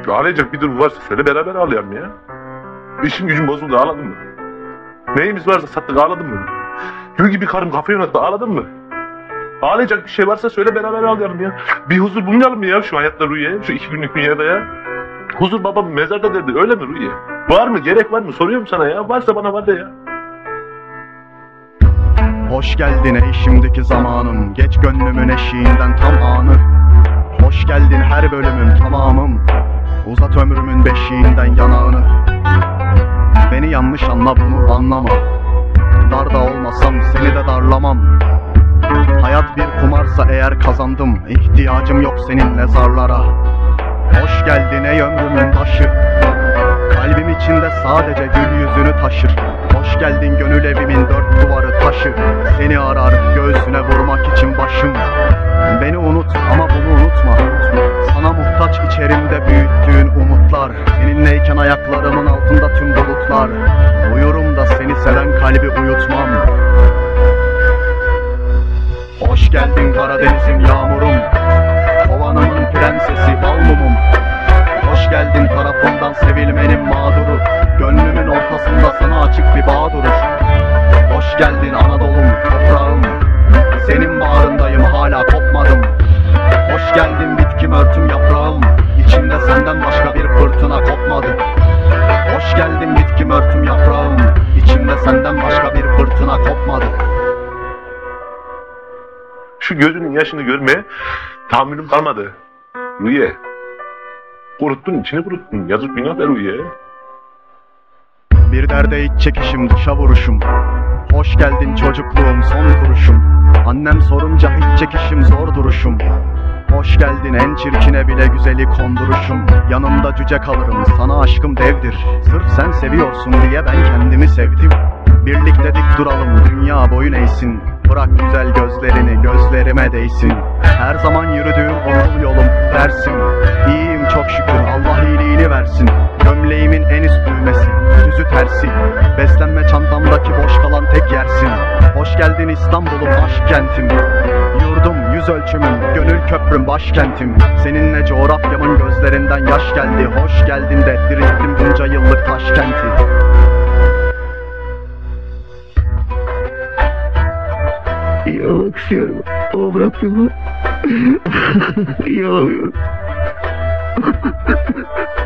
Ağlayacak bir durum varsa söyle, beraber ağlayalım ya. İşim gücüm bozuldu, ağladın mı? Neyimiz varsa sattık, ağladın mı? Gül gibi karım kafayı yönetti, ağladın mı? Ağlayacak bir şey varsa söyle, beraber ağlayalım ya. Bir huzur bulmayalım mı ya şu hayatta Ruhiye? Şu 2 günlük dünyada ya. Huzur babam mezarda derdi, öyle mi Ruhiye? Var mı, gerek var mı? Soruyorum sana ya. Varsa bana var de ya. Hoş geldin ey şimdiki zamanım, geç gönlümün eşiğinden tam anı. Hoş geldin her bölümüm tamamım, uzat ömrümün beşiğinden yanağını. Beni yanlış anla, bunu anlama, darda olmasam seni de darlamam. Hayat bir kumarsa eğer kazandım, ihtiyacım yok seninle zarlara. Hoş geldin ey ömrümün taşı, kalbim içinde sadece gül yüzünü taşır. Hoş geldin gönül evimin dört duvarı taşı, seni arar göğsüne vurmak için başım. Beni unut ama bunu unutma, sana muhtaç içerimde büyüttüğün umutlar. Seninleyken ayaklarımın altında tüm bulutlar, uyurum da seni seven kalbi uyutmam. Hoş geldin Karadeniz'im yağmurum, kovanımın prensesi bal mumum. Hoş geldin tarafından sevilmenin mağduru, gönlümün ortasında sana açık bir bağ durur. Hoş geldin Anadolu'm, toprağım, senin bağrındayım hala kopmadım. Hoş geldin bitkim örtüm yaprağım, içimde senden başka bir fırtına kopmadı. Hoş geldin bitkim örtüm yaprağım, içimde senden başka bir fırtına kopmadı. Şu gözünün yaşını görmeye tahammülüm kalmadı Ruhiye. Kuruttun, içini kuruttun. Yazık, günah be Ruhiye. Bir derde iç çekişim, dışa vuruşum. Hoş geldin çocukluğum, son kuruşum. Annem sorunca hiç çekişim, zor duruşum. Hoş geldin en çirkine bile güzeli konduruşum. Yanımda cüce kalırım, sana aşkım devdir. Sırf sen seviyorsun diye ben kendimi sevdim. Birlikte dik duralım, dünya boyun eğsin. Bırak güzel gözlerini, gözlerime değsin. Her zaman yürüdüğüm okul yolum dersim. İyiyim çok şükür, Allah iyiliğini versin. Gömleğimin en üst düğmesi, düzü tersi. Beslenme çantamdaki boş kalan tek yersin. Hoş geldin İstanbul'um, aşk kentim. Yurdum, yüz ölçümüm, gönül köprüm, başkentim. Seninle coğrafyamın gözlerinden yaş geldi. Hoş geldin de dirilttim bunca yıllık Taşkent'i. İyi olmak istiyorum ama bırakmıyorlar. İyi olamıyorum.